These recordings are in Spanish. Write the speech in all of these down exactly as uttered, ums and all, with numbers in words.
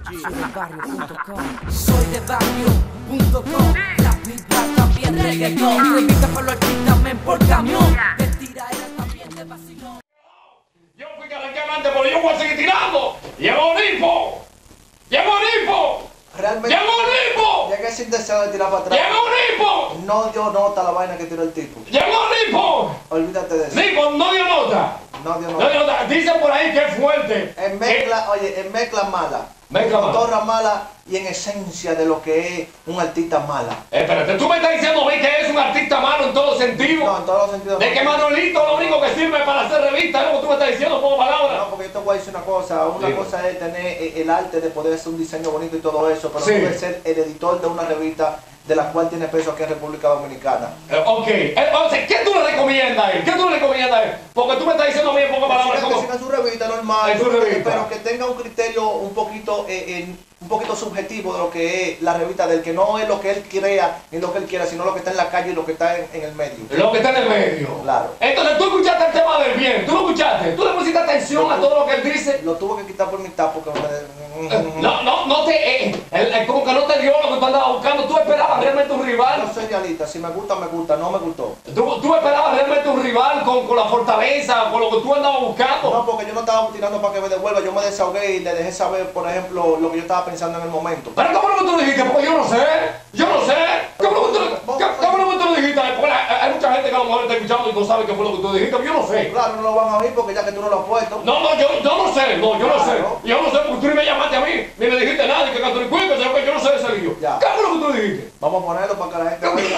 Soy de barrio punto com. Soy de barrio punto com. La vida también reggaetón. Entrevista con los artistas, men por camión. De tiraera también de vacilón. Yo fui que arranqué adelante, pero yo voy a seguir tirando. ¡Llegó Nipo! ¡Llegó Nipo! Realmente. ¡Llegó Nipo! Llegué sin deseo de tirar para atrás. ¡Llegó Nipo! No dio nota la vaina que tiró el tipo. ¡Llegó Nipo! Olvídate de eso. Nipo, no dio nota. No dio No nota. dio nota. Dicen por ahí que es fuerte. En mezcla, oye, en mezcla mala. Mezcla en mala. cotorra mala y en esencia de lo que es un artista mala. Eh, espérate, tú me estás diciendo a mí que es un artista malo en todo sentido. No, en todos los sentidos. De no. que Manuelito lo único que sirve para hacer revistas, es lo que tú me estás diciendo como palabra. No, porque yo te voy a decir una cosa. Una Digo. cosa es tener eh, el arte de poder hacer un diseño bonito y todo eso, pero Sí. no puedes ser el editor de una revista de la cual tiene peso aquí en República Dominicana. Eh, ok, eh, o sea, ¿qué tú le recomiendas a él? ¿Qué tú le recomiendas a él? Porque tú me estás diciendo a mí en pocas Que palabras siga, que como... siga su revista normal, En su pero que- revista. pero que tenga un criterio un poquito eh, en- un poquito subjetivo de lo que es la revista del que no es lo que él crea ni lo que él quiera, sino lo que está en la calle y lo que está en, en el medio. Lo que está en el medio. Claro. Entonces tú escuchaste el tema del bien, tú lo escuchaste, tú le pusiste atención a todo lo que él dice. Lo tuvo que quitar por mitad porque me- No, no, no te, eh, él, él como que no te dio lo que tú andabas buscando, tú esperabas realmente un rival. no soy realista, si me gusta, me gusta, no me gustó. Tú, tú esperabas realmente un rival con, con la fortaleza, con lo que tú andabas buscando. No, porque yo no estaba tirando para que me devuelva, yo me desahogué y le dejé saber, por ejemplo, lo que yo estaba pensando en el momento. Pero ¿cómo lo que tú lo dijiste? Porque yo no sé, yo no sé. ¿Cómo lo que tú, qué- cómo lo que tú lo dijiste? Porque hay, hay mucha gente que a lo mejor está escuchando y no sabe qué fue lo que tú dijiste, yo no sé. Claro, no lo van a oír porque ya que tú no lo has puesto. No, no, yo, yo no sé, no, yo no sé. Claro. Yo no sé porque tú ni me llamaste a mí, ni me dijiste nada, ni que canto ni cuento, yo no sé de ese lío. Ya. ¿Qué fue lo que tú dijiste? Vamos a ponerlo para que la gente oiga.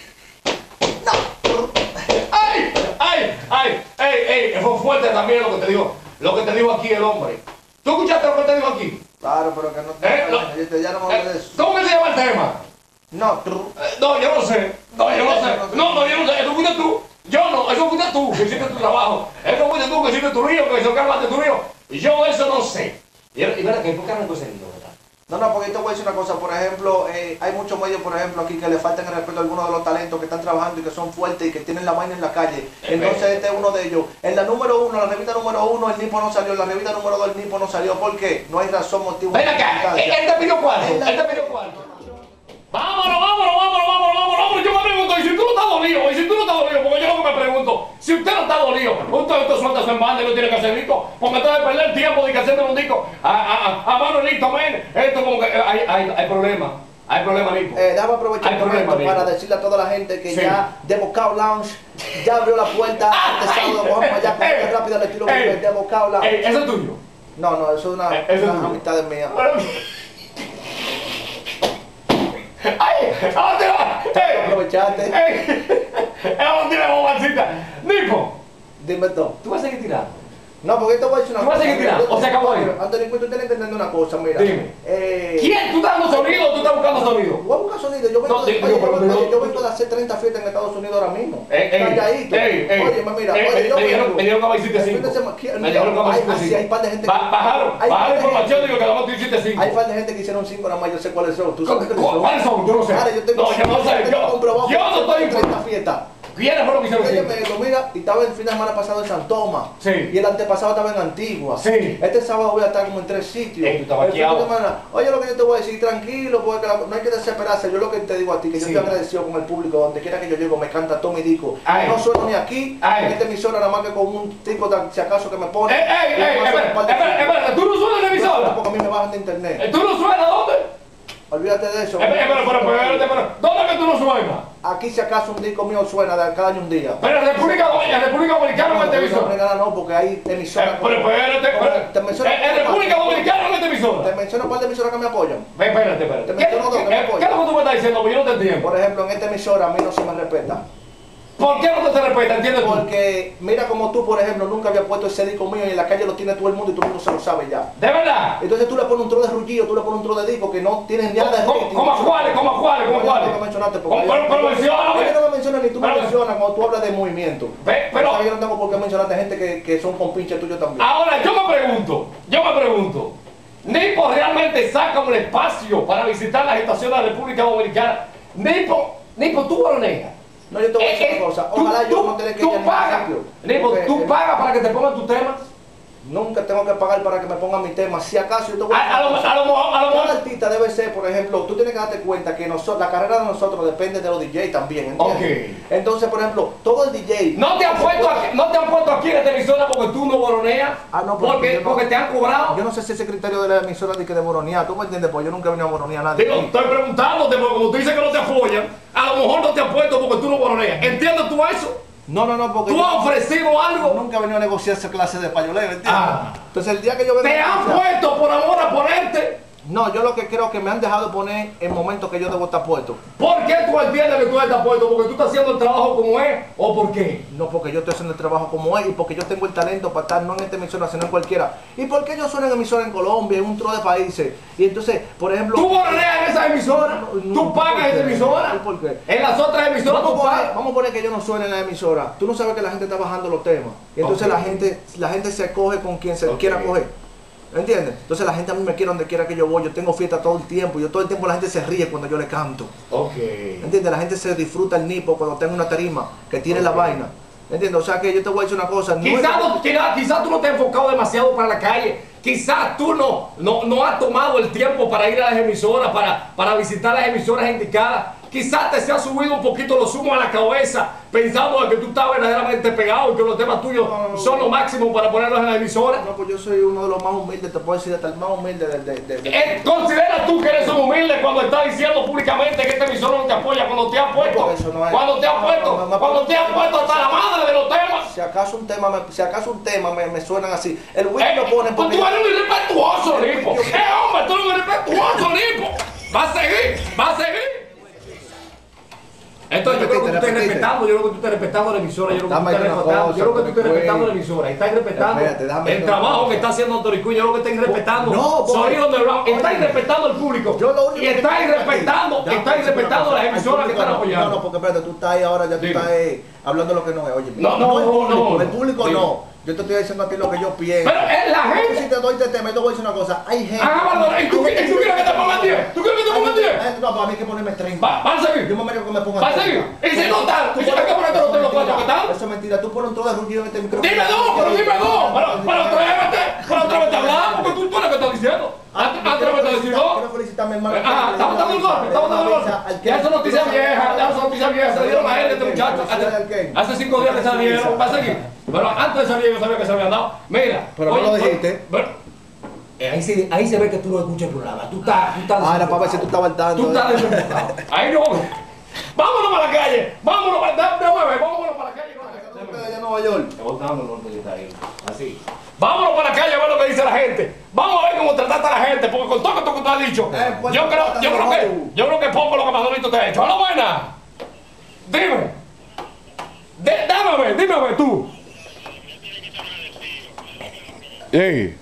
¡Ay! ¡Ay! ¡Ay! ¡Ey! ¡Ey! Fue fuerte también lo que te digo, lo que te digo aquí el hombre. ¿Tú escuchaste lo que te digo aquí? Claro, pero que no Eh, te lo- yo ya no me hables de Eh, eso. ¿Cómo que se llama el tema? No, tru- Eh, No, yo no sé. No, yo no sé. No, no, yo no sé. Eso fuiste tú. Yo no, eso fuiste tú que hiciste tu trabajo. Eso fuiste tú que hiciste tu río, que se encarga de tu río. Y yo eso no sé. Y, y verá que, ¿por qué arrancó ese lío, verdad? no, no, porque yo te voy a decir una cosa, por ejemplo, eh, hay muchos medios, por ejemplo, aquí que le faltan el respeto a algunos de los talentos que están trabajando y que son fuertes y que tienen la vaina en la calle. Entonces este es uno de ellos. En la número uno, la revista número uno, el Nipo no salió, en la revista número dos, el Nipo no salió. ¿Por qué? No hay razón, motivo. Ven acá, circunstancia. él él te pidió cuarto, En la- él te pidió cuarto. Vámonos, vámonos, vámonos, vámonos, vámonos, vámonos. Yo me pregunto, y si tú no estás dolido, y si tú no estás dolido, porque yo lo que me pregunto, si usted no está dolido, usted esto suelta su banda y no tiene que hacer disco, porque entonces perder el tiempo de que hacerme un disco a, a, a, a Manuelito, men, esto como que eh, hay, hay, hay problema, hay problema, Nico. Eh, déjame aprovechar Hay el momento problema, para Nico. decirle a toda la gente que Sí. ya The Bocao Lounge ya abrió la puerta este sábado. Vamos para allá, Ey, con rápido al estilo ey, de The Bocao Lounge. Ey, eso es tuyo. No, no, eso es una, Eh, eso es una tuyo. amistad mía. ¡Ay! ¿A dónde va? ¡Ey! Aprovechaste. ¡Ey! ¿A dónde va, bombacita? Nico, Dime tú. ¿tú vas a seguir tirando? No, porque esto voy a decir una ¿Tú vas a seguir mira, tirando? ¿O se acabó ahí? Antonio, tú tienes que entender una cosa, mira. Dime. Eh, ¿Quién? ¿Tú estás dando sonido o tú estás buscando sonido? Voy a buscar sonido. Yo vengo, No, de, digo, oye, pero- yo, pero- oye, yo vengo de hacer treinta fiestas en Estados Unidos ahora mismo. Ey, ey, Calladito. ey, ey. Oye, mira, Ey, oye, me- yo me dijeron- vengo. me dijeron que me hiciste El fin cinco. de semana- ¿quién? Me dijeron que me Hay- hiciste así cinco. hay par de gente. Ba- Bajaron, hay par bajaron de información, gente- digo que además tú hiciste cinco. Hay par de gente que hicieron cinco nada más, yo sé cuáles son. ¿Tú sabes cuáles son? ¿Cuáles son? Yo no sé. Claro, yo tengo, No, yo no sé. tengo Yo, comprobado yo que no estoy treinta fiestas. ¿Quiénes fueron que hicieron Ella cinco? me dijo, mira, y estaba el fin de semana pasado en San Tomás. Sí. Y el antepasado estaba en Antigua. Sí. Este sábado voy a estar como en tres sitios. Ey, tú estabas El fin de quieado. semana, oye, lo que yo te voy a decir, tranquilo, porque la- no hay que desesperarse. Yo lo que te digo a ti, que yo Sí. estoy agradecido con el público, donde quiera que yo llego, me canta todo mi disco. Ay. No sueno ni aquí, Ay. en esta emisora, nada más que con un tipo, de- si acaso, que me pone. ¡Ey, ey, y ey! me suena un par de Espera, sitios. espera, ¿tú no suenas en la emisora? Porque a mí me bajan de internet. ¿Tú no suenas dónde? Olvídate de eso. Espera, espera, espera, espera, espera, espera. ¿Dónde es que tú no suenas? Aquí, si acaso, un disco mío suena de cada año un día. Pero en República Dominicana, en República Dominicana no en esta emisora. Dominicana no, porque hay emisoras. Eh, Pero espérate, espérate. Te menciono- En en República Dominicana no en esta Te emisora. menciono un par de emisoras que me apoyan. Ve, Espérate, espérate. Te ¿Qué, menciono dos que me qué- apoyan. qué es lo que tú me estás diciendo? Porque yo no te entiendo. Por ejemplo, en esta emisora a mí no se me respeta. ¿Por qué no te respeta? ¿Entiendes tú? Porque mira como tú, por ejemplo, nunca había puesto ese disco mío y en la calle lo tiene todo el mundo y todo el mundo se lo sabe ya. ¿De verdad? Entonces tú le pones un tro de rullillo, tú le pones un tro de disco que no tienes nada de ¿Cómo- rating. cómo a cuáles? ¿Cómo a cuáles? ¿Cómo a No, cuáles? no me mencionaste porque ¿Cómo? Pero- pero mencióname. Oye, no me mencionas ni tú me Pero- mencionas cuando tú hablas de movimiento. Ve, pero- O sea, yo no tengo por qué mencionarte gente que, que son compinches tuyos también. Ahora, yo me pregunto, yo me pregunto, ¿Nipo realmente saca un espacio para visitar las estaciones de la República Dominicana? Nipo, Nipo, tú lo negas. No, yo te voy a decir Eh, eh, una cosa. tú- Ojalá yo tú- no tenga que tú ir a pagas, ningún sitio. Nipo, Porque, tú eh, pagas para que te pongan tus temas. Nunca tengo que pagar para que me pongan mi tema. Si acaso yo te voy A, a lo, a, lo, mejor- artista debe ser, por ejemplo, tú tienes que darte cuenta que nosotros, la carrera de nosotros depende de los D J también, ¿entiendes? Ok. Entonces, por ejemplo, todo el D J... ¿No te han puesto aquí, no te han puesto aquí en esta emisora porque tú no boroneas? Ah, no, porque porque, yo no- porque te han cobrado. Yo no sé si ese criterio de la emisora de que de boronear, ¿tú me entiendes? Pues yo nunca he venido a boronear a nadie. Digo, estoy preguntándote porque como tú dices que no te apoyan, a lo mejor no te han puesto porque tú no boroneas. ¿Entiendes tú eso? No, no, no, porque ¿Tú yo has ofrecido algo? nunca he venido a negociar esa clase de payoleo, ¿entiendes? Ah. Entonces el día que yo venga ¿Te a han negociar- puesto por amor a ponerte? No, yo lo que creo que me han dejado poner en momentos que yo debo estar puesto. ¿Por qué tú entiendes que tú estás puesto? ¿Porque tú estás haciendo el trabajo como es? ¿O por qué? No porque yo estoy haciendo el trabajo como es y porque yo tengo el talento para estar no en esta emisora, sino en cualquiera. ¿Y por qué yo sueno en emisora en Colombia, en un tro de países? Y entonces, por ejemplo... ¿Tú boroneas en esa emisora? No, no, ¿Tú pagas ¿por esa qué? emisora? ¿Y por qué? En las otras emisoras Vamos tú a, poner, pagas. vamos a poner que yo no suene en la emisora. Tú no sabes que la gente está bajando los temas. Y entonces Ok. la gente la gente se coge con quien se Ok. quiera coger. ¿Entiendes? Entonces la gente a mí me quiere donde quiera que yo voy. Yo tengo fiesta todo el tiempo. Yo todo el tiempo la gente se ríe cuando yo le canto. Ok. ¿Entiendes? La gente se disfruta el nipo cuando tengo una tarima que tiene la Ok. vaina. ¿Entiendes? O sea que yo te voy a decir una cosa. No es- Quizás no, quizá- quizá tú no te has enfocado demasiado para la calle. Quizás tú no, no, no has tomado el tiempo para ir a las emisoras, para, para visitar las emisoras indicadas. Quizás te se ha subido un poquito los humos a la cabeza, pensando de que tú estás verdaderamente pegado y que los temas tuyos No, no, no. son lo máximo para ponerlos en la emisora. No, pues yo soy uno de los más humildes, te puedo decir hasta el más humilde de... de, de, de- Eh, ¿Consideras tú que eres un humilde cuando estás diciendo públicamente que esta emisora no te apoya? Cuando te han puesto, porque eso no es- cuando te han no, puesto, no, no, no, cuando no, te han no, puesto hasta la madre de los temas. Si acaso un tema me, si acaso un tema me, me suenan así. El wiki Eh, lo ponen pues porque... tú eres un irrespetuoso, Nipo. ¡Eh, hombre, tú eres un irrespetuoso, Nipo! ¡Va a seguir! ¡Va a seguir! Entonces yo creo que tú estás Repite, repite. respetando, yo creo que tú estás respetando la emisora, yo creo que tú Dame estás una respetando, cosa, yo creo que tú estás Tony respetando la Quinn. emisora, estás respetando Espérate, déjame el una trabajo cosa. que está haciendo Tony Quinn, yo creo que estás respetando No, boy. Sonido Underground, estás Oye. respetando al público Yo lo único y que estás quiero decir respetando, aquí, déjame estás decirte una respetando cosa, las al emisoras que público están no. apoyando. No, no, porque espérate, tú estás ahí ahora, ya tú Dime. estás eh, hablando lo que no es, oye. No, no, el público, no, el público dime. no. Yo te estoy diciendo a ti lo que yo pienso. Pero es la Yo gente. si te doy este tema, yo te voy a decir una cosa. Hay gente... Ah, Bárbara, ¿y tú, y tú quieres que te pongan diez? ¿Tú quieres que te Hay pongan gente- diez? hay gente- No, para mí hay que ponerme treinta. Va, va a seguir. Yo me merezco que me pongan Va a seguir. Y si no está, Tú y si no hay que ponerte los tres o cuatro que están. Eso es mentira. Tú pones un trozo de ruido en este micrófono. Dime dos, pero dime dos. Pero, pero atrévete, pero atrévete a hablar, porque tú, tú eres que estás diciendo. At- Atrévete a decir dos. Quiero felicitarme, hermano. Ah, estamos dando el golpe, estamos dando el golpe. Ya son noticias viejas, ya son noticias viejas, se le dieron a él, este muchacho. Hace, hace cinco días que se la dieron, va a seguir. Pero antes de salir yo sabía que se habían dado. Mira. Pero no lo dijiste. Pero, eh, ahí, se, ahí se ve que tú no escuchas el programa. Tú estás, tú estás Ah, era para ver si tú estabas al tanto. Tú estás eh. desenfocado. Ahí no. Vámonos para la calle. Vámonos para la calle. Vámonos para la calle. Ustedes allá en Nueva York. Así. Vámonos para la calle a ver lo que dice la gente. Vamos a ver cómo trataste a la gente, porque con todo lo que tú has dicho, Eh, pues, yo creo, yo creo que, Hollywood. yo creo que poco lo que Manolito te ha hecho. ¡A la buena! Dime. De- dame ver, dime a ver tú. ¡Ey!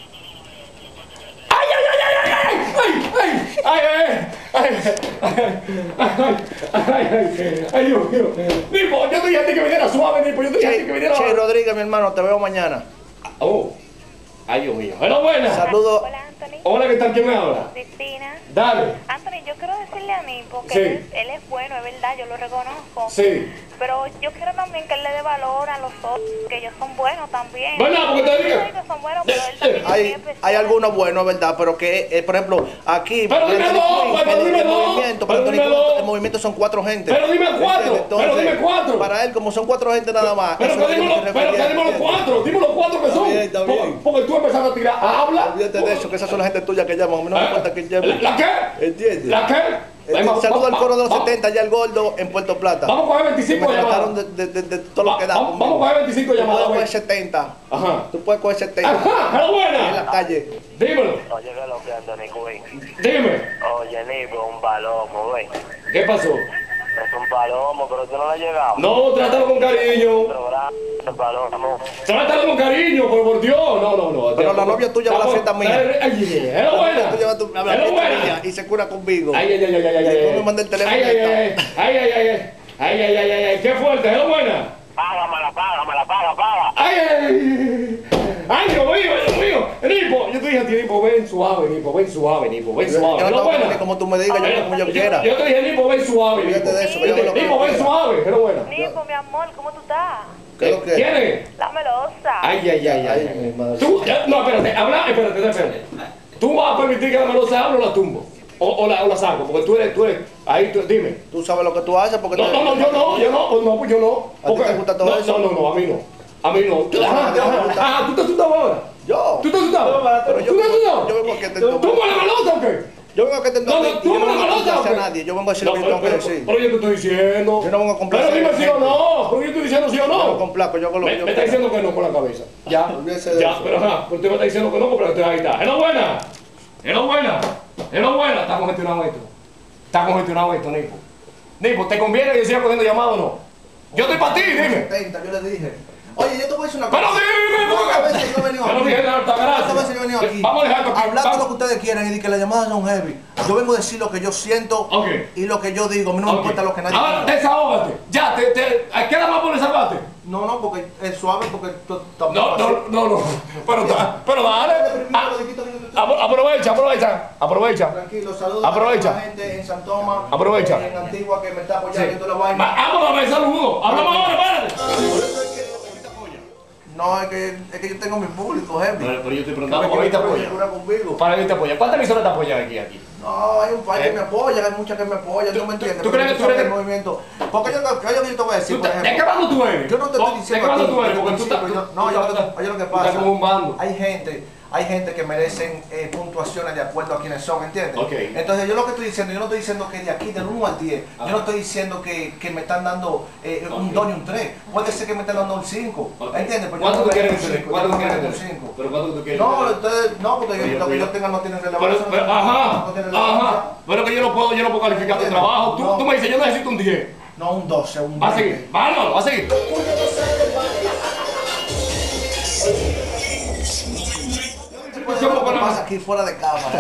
¡Ay, ay, ay, ay, ay! ¡Ay, ay! ¡Ay, ay! ¡Ay, ay! ¡Ay, ay, ay! ¡Ay, Dios mío! Nipo, yo te dije a ti que viniera suave, Nipo. Yo te dije a ti que viniera Che suave. Rodríguez, mi hermano, te veo mañana. Oh. ¡Ay, Dios mío! ¡Enhorabuena! Saludos. Hola, Anthony. Hola, ¿qué tal? ¿Quién me habla? Cristina. Dale. Anthony, yo quiero decirle a Nipo que Sí. él, es, él es bueno, es verdad, yo lo reconozco. Sí. Pero yo quiero también que él le dé valor a los otros, que ellos son buenos también. ¿Verdad? Porque te Yo digo. sé que son buenos, pero él también es Hay, muy especial. hay algunos buenos, ¿verdad? Pero que, eh, por ejemplo, aquí... Pero dime Anthony dos, Quinn, pero el- dime el dos, movimiento, pero Anthony dime Quinn, dos. el movimiento son cuatro gente. Pero dime cuatro, ¿Entiendes? pero dime cuatro. Para él, como son cuatro gente nada más. Pero eso que es lo dime que los, me pero que refería, dime los ¿entiendes? cuatro, dime los cuatro que Está son. bien, está Porque- bien. Porque tú empezaste a tirar, habla. Olvídate de eso, que esas son la gente tuya que llaman. A mí no me importa quién llame. ¿La, la qué? ¿Entiendes? ¿La qué? Eh, Vamos, Saludo al vamos, coro de los vamos, setenta, ya el gordo en Puerto Plata. Vamos a coger Que veinticinco me trataron llamadas. de, de, de, de todo lo que da. Vamos, conmigo. vamos a coger veinticinco Tú llamadas. puedes güey. coger setenta. Ajá. Tú puedes coger setenta. Ajá, pero En buena. la calle. Dímelo, Oye, que lo que Anthony Quinn. dime. Oye, Nipo, un palomo, güey. ¿Qué pasó? Es un palomo, pero tú no le has llegado. No, trátalo con cariño. Programa, el palomo. Trátalo con cariño, por, por Dios. No, no, no. Pero la novia tuya va a la fiesta mía. Ay, es lo buena. Tú llevas tu, a la Es lo fiesta buena. mía y se cura conmigo. Ay, ay, ay, ay, ay, ay, Y después ay. me manda el teléfono Ay, y ay, ya ay, ay, ay, ay, ay, ay, ay, ay, ay, ay, ay, qué fuerte, es buena. Págamela, págamela, paga, paga. Ay, ay, ay, Dios mío, Dios mío. Nipo, yo te dije a ti, Nipo, ven suave, Nipo, ven suave, Nipo, ven Yo- suave. yo no Es tengo que buena. venir como tú me digas, yo hago como yo quiera. Yo te dije, Nipo, ven suave, Nipo. Fíjate de eso, que yo hago lo que Nipo, yo ven quiera. suave, es buena. Nipo, mi amor, ¿cómo tú estás? ¿Qué es lo que? ¿Quién es? La melosa. Ay, ay, ay, Ay, ay. mi madre. Tú, ya- no, espérate, habla, espérate, espérate. ¿Tú vas a permitir que la melosa hable o la tumbo? O, o, la, o la saco, porque tú eres, tú eres, ahí tú, dime. Tú sabes lo que tú haces porque... No, te- no, no, yo no, yo no, pues no, pues yo no. ¿A ti te Porque- gusta todo no, eso? No, no, no, a mí no. A mí no. Tú, ajá, ¿A ti te ajá, gusta? ajá, ¿tú te asustado ahora? Yo. ¿Tú te asustado? Pero yo ¿Tú te vengo- asustado? yo vengo aquí a te- ¿Tú me la melosa o qué? Yo vengo a que te No, no, y tú yo me la vengo a melosa o complacer qué? a nadie. Yo vengo a decir lo No, que yo tengo que pero, decir. pero yo te estoy diciendo. Yo no vengo a complacer Pero dime sí o gente. no. Pero yo estoy diciendo sí o Yo no. no complaco, yo hago lo Me, que yo me está quiera. diciendo que no con la cabeza. Ya, Olvídese de ya, eso. pero ajá, pero usted me está diciendo que no, pero usted ahí está. ¡Es buena! ¡Es buena! ¡Es buena! Está congestionado esto. Está congestionado esto, Nico. Nico, ¿te conviene que yo siga cogiendo llamadas o no? Yo estoy para ti, dime. setenta, yo le dije. Oye, yo te voy a decir una Pero cosa. dime, ¿Cuántas veces yo he venido Pero aquí? dije de alta gracia. ¿Cuántas veces yo he venido aquí? Vamos a dejarlo aquí. Hablar todo Vamos. lo que ustedes quieran y de que las llamadas son heavy. Yo vengo a decir lo que yo siento Ok. y lo que yo digo. A mí no me Ok. importa lo que nadie Ahora, diga. desahógate. Ya, te, te, ¿a qué nada más por desahogarte? No, no, porque es suave, porque tú tampoco No, así. no, no, no. Pero, pero dale. Ah, apro- aprovecha, aprovecha, aprovecha. Tranquilo, saludos Aprovecha. a la gente en San Tomás, Aprovecha. en Antigua que me está apoyando Sí. en toda la vaina. Va- Vámonos a ver, saludos. Hablamos ahora, espérate. No, es que, es que yo tengo mi público, heavy. Pero, pero yo estoy Que preguntando me por ahí te quieren apoya. figurar conmigo. Para mí te apoya. ¿Cuántas emisoras te apoyan aquí? aquí? No, hay un par ¿Eh? que me apoyan, hay muchas que me apoyan, ¿Tú- tú me tú- entiendes. tú pero crees que sabes tú eres- el movimiento? Porque yo, yo, yo, yo te voy a decir, ¿Tú por te- ¿De ejemplo. qué bando tú eres? Yo no te Oh, estoy diciendo ¿De qué a bando ti, tú eres? pero Porque tú sí, estás... pero yo- tú- no, tú yo lo estás- que- oye lo que tú estás pasa. como un bando. Hay gente, hay gente que merecen eh, puntuaciones de acuerdo a quienes son, ¿entiendes? Ok. Entonces yo lo que estoy diciendo, yo no estoy diciendo que de aquí del uno al diez, Ajá. yo no estoy diciendo que, que me están dando eh, un Ok. dos y un tres. Puede ser que me estén dando un cinco, Ok. ¿entiendes? Pues yo ¿Cuánto no tú me quieres merezco un tener? cinco, ¿Cuánto yo tú no me quieres merezco un tener? cinco. ¿Pero cuánto tú quieres No, tener? ustedes, no, porque yo- Oye, lo que oye. yo tenga no tiene Pero, relevancia. pero, no ajá, tiene relevancia. ajá. Pero que yo no puedo, yo no puedo calificar tu ¿Entiendes? trabajo. Tú, No. tú me dices, yo necesito un diez. No, un doce, un Va a veinte. seguir. Vámonos, va a seguir. Pues, lo que pasa aquí fuera de cámara.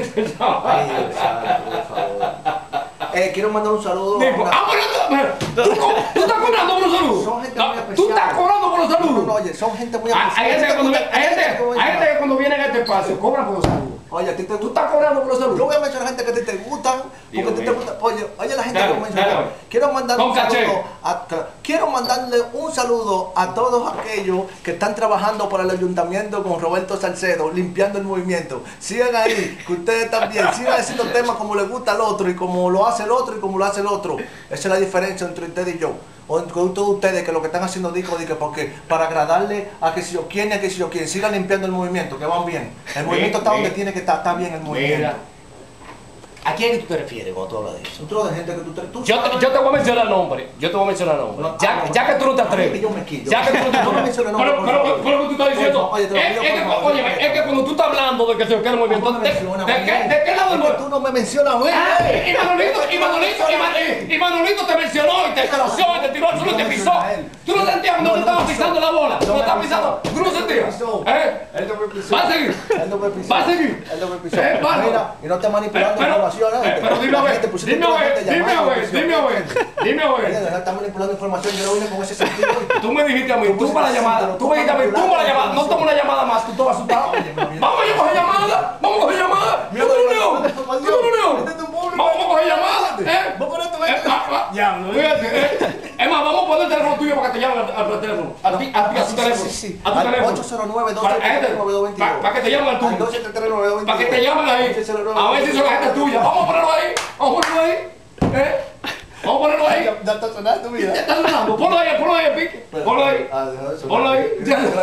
Ay, santo, por favor. Eh, quiero mandar un saludo a Tipo, una- ah, pero tú, tú, tú estás cobrando por los saludos. Son gente No, muy tú especial. estás cobrando por los No, no, saludos. oye, son gente muy Ah, especial. Hay gente que cuando Hay viene- hay gente- que hay gente que cuando viene a este espacio cobra por los saludos. Oye, a ti te Tú gusta. estás cobrando por los Yo saludos. voy a mencionar gente que a ti te gustan, porque Dios a ti te mío. gusta. Oye, oye la gente Dale, que voy a mencionar. dale. Quiero mandarle Con un caché. saludo a, quiero mandarle un saludo a todos aquellos que están trabajando para el ayuntamiento con Roberto Salcedo, limpiando el movimiento. Sigan ahí, que ustedes también sigan haciendo temas como le gusta al otro y como lo hace el otro y como lo hace el otro. Esa es la diferencia entre usted y yo. O entre todos ustedes que lo que están haciendo digo, digo, porque para agradarle a que si yo quién y a que si yo quién, sigan limpiando el movimiento, que van bien. El movimiento está donde mira. tiene que estar, está bien el movimiento. Mira. ¿A quién tú te refieres cuando tú hablas de eso? Otro de gente que tú te... Tú Yo te, sabes- yo te voy a mencionar nombre. Yo te voy a mencionar nombre. No, Ya, no, ya que tú no te no, atreves. yo me quillo. Ya que tú no te No me atreves. menciones nombre, Pero, por pero, favor. pero, pero, tú estás diciendo. Oye, te lo es, pido, es por que, favor. oye, es que cuando tú estás hablando de que se queda el movimiento. No me ¿De, mencionas, de, qué, ¿De qué lado es el que tú no me mencionas, güey. Ah, y Manolito, y Manolito, y, Man- y Manolito te mencionó y te conoció y te tiró al suelo y te pisó. Tú no sentías cuando No, te no estabas me pisó. pisando la bola. Tú No no me estabas pisó. pisando. Tú no sentías. pisó. ¿Eh? Él no me pisó. Va a seguir. Él no me pisó. Va a seguir. Él no me pisó. Eh, va, no. Mira, y no te manipulando Pero- información. eh, ¿eh? pero dime a La ver, gente pusiste dime a toda la ver, gente dime a llamando, ver, presión. dime a ver, dime a Oye, ver. deja de estar manipulando información. Yo no vine con ese sentido. Tú me dijiste a mí, tú para la llamada, tú me dijiste a mí, tú para la llamada, no tomo una llamada más, tú estabas asustado. Vamos a coger llamada, vamos a coger llamada. ¿Tú Mira, eres un mira, león? mira, ¿Tú por eres Dios. un león? Este es tu público. Vamos a coger llamada, ¿eh? Vamos a poner tu Eh, vete. ah, ah, Fíjate, eh. Es más, vamos a poner el teléfono tuyo para que te llamen al, al teléfono. A ti, a ti, a tu Sí, teléfono. sí, sí. A tu Al teléfono. ocho cero nueve, dos Para siete tres, nueve dos dos dos. para que te llamen al Al tuyo. dos siete tres, nueve dos dos dos. Para que te llamen ahí. A ver si son la gente tuya. Vamos a ponerlo ahí. Vamos a ponerlo ahí. ¿Eh? Vamos a ponerlo ahí. Ya está sonando tu vida. Está sonando. Ponlo ahí, ponlo ahí, pique. Ponlo ahí. Ah, deja eso. Ponlo ahí.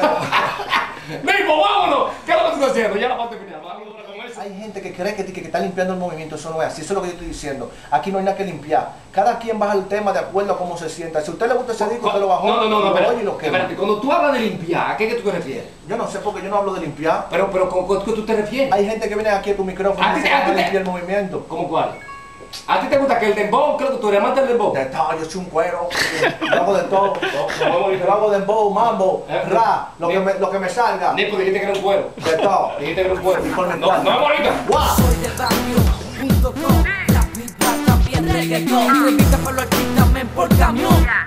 Mismo, vámonos. ¿Qué es lo que tú estás haciendo? Ya la parte final. Vamos ahora con eso. Hay gente que cree que, que, que está limpiando el movimiento, eso no es así, eso es lo que yo estoy diciendo. Aquí no hay nada que limpiar. Cada quien baja el tema de acuerdo a cómo se sienta. Si a usted le gusta ese disco, usted lo bajó. No, no, no, no, lo espérate, oye y lo quema. espérate. Cuando tú hablas de limpiar, ¿a qué es que tú te refieres? Yo no sé porque yo no hablo de limpiar. Pero, pero, ¿con con qué tú te refieres? Hay gente que viene aquí a tu micrófono A y ti dice te- a que ti va a te- limpiar el movimiento. ¿Cómo cuál? ¿A ti te gusta que el dembow, creo que tú eres amante del dembow? De todo, yo soy un cuero, yo hago de todo. no, Yo hago dembow, mambo, Eh, ra, lo ni- que me, lo que me salga. Nico, dijiste que era un cuero. De todo. Dijiste que era un cuero. Informe No, cuál. no, ahorita. ¡Guau! Soy de barrio punto com, la vida también reggaetón. Revista por los artistas, men por camión.